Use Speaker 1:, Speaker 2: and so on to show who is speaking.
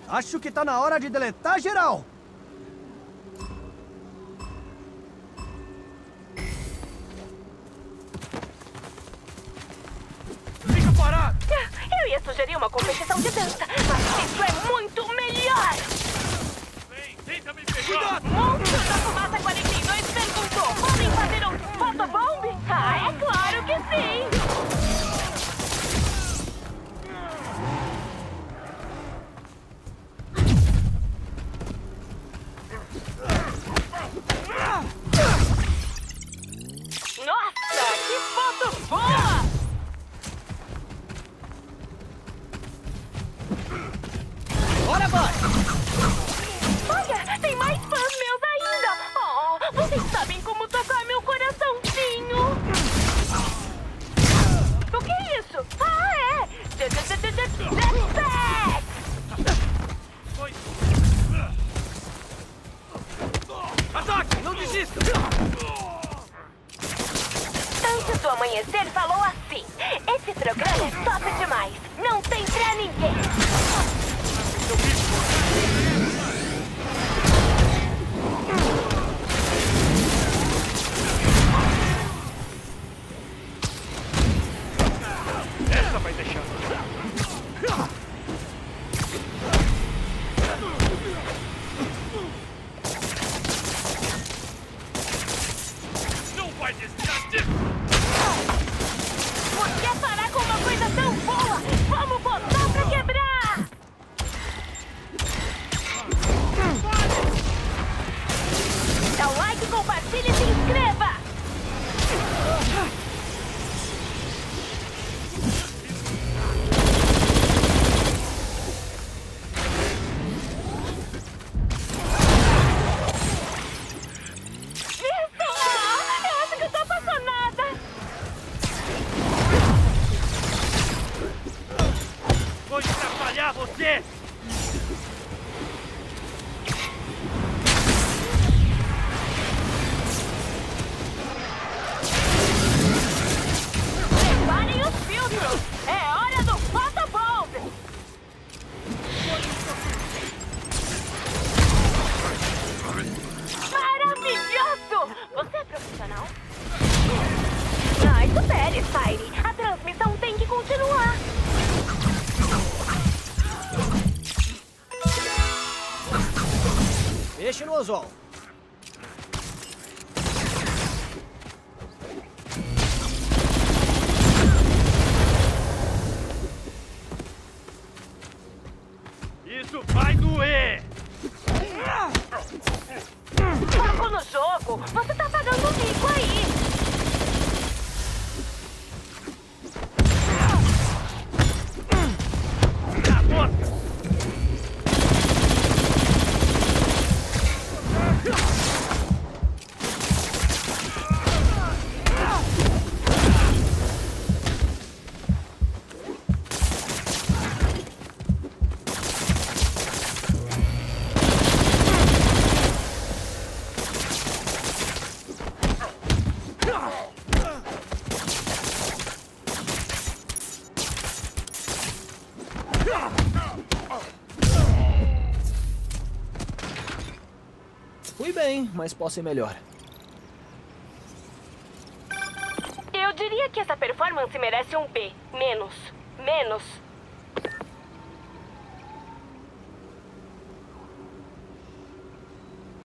Speaker 1: Acho que tá na hora de deletar geral.
Speaker 2: Fica parado!
Speaker 3: Eu ia sugerir uma competição de dança, mas isso é muito melhor!
Speaker 2: Vem, tenta me pegar!
Speaker 3: Cuidado! Monstro da Fumaça 42 perguntou: podem fazer um photobomb? Ah, é claro que sim! Nossa, que foto boa!
Speaker 1: Bora, vai!
Speaker 3: Olha, tem mais fãs meus ainda! Oh, vocês sabem como tocar meu coraçãozinho! O que é isso? Ah, é! Jetpack!
Speaker 2: Foi! Ataque! Não desista!
Speaker 3: Antes do amanhecer falou assim: esse programa é top demais! Não tem pra ninguém!
Speaker 2: Essa vai deixar. Não vai desistir disso!
Speaker 3: Você quer parar com uma coisa tão boa? Vamos botar pra quebrar! Dá o like, compartilha e se inscreva! Isso! Eu acho que eu tô apaixonada!
Speaker 2: Vou atrapalhar você!
Speaker 3: Preparem os filtros! É hora do photobomb! Maravilhoso! Você é profissional? Ai, supere, Spyrie. A transmissão tem que continuar.
Speaker 1: Deixa no anzol.
Speaker 2: Isso vai doer!
Speaker 3: Foco no jogo! Você tá pagando um mico aí!
Speaker 2: Na mosca!
Speaker 1: Fui bem, mas posso ir melhor.
Speaker 3: Eu diria que essa performance merece um B. Menos. Menos.